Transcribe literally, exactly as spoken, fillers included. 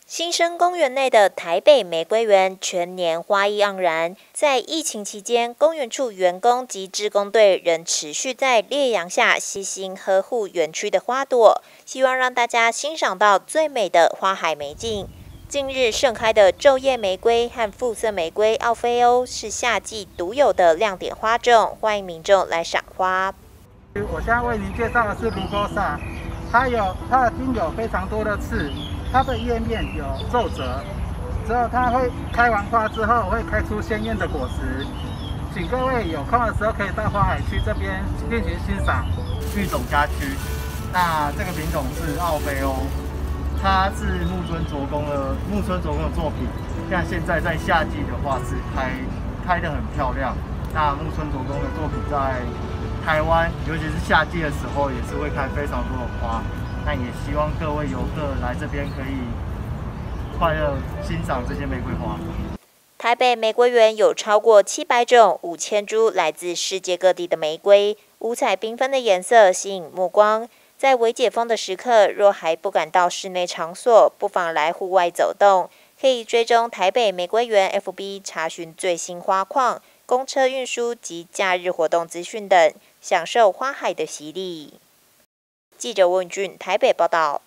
新生公园内的台北玫瑰园全年花意盎然，在疫情期间，公园处员工及志工队仍持续在烈阳下悉心呵护园区的花朵，希望让大家欣赏到最美的花海美景。近日盛开的昼夜玫瑰和复色玫瑰奥菲欧是夏季独有的亮点花种，欢迎民众来赏花。 我现在为您介绍的是卢沟萨，它有它的茎有非常多的刺。 它的叶面有皱褶，之后它会开完花之后会开出鲜艳的果实，请各位有空的时候可以到花海区这边进行欣赏。 育种家区，那这个品种是奥菲欧，它是木村卓工的木村卓工的作品。像现在在夏季的话是开开得很漂亮。那木村卓工的作品在台湾，尤其是夏季的时候，也是会开非常多的花。 那也希望各位游客来这边可以快乐欣赏这些玫瑰花。 台北玫瑰园有超过七百种、五千株来自世界各地的玫瑰，五彩缤纷的颜色吸引目光。在微解封的时刻，若还不敢到室内场所，不妨来户外走动，可以追踪台北玫瑰园 F B 查询最新花况、公车运输及假日活动资讯等，享受花海的洗礼。记者温俊台北报道。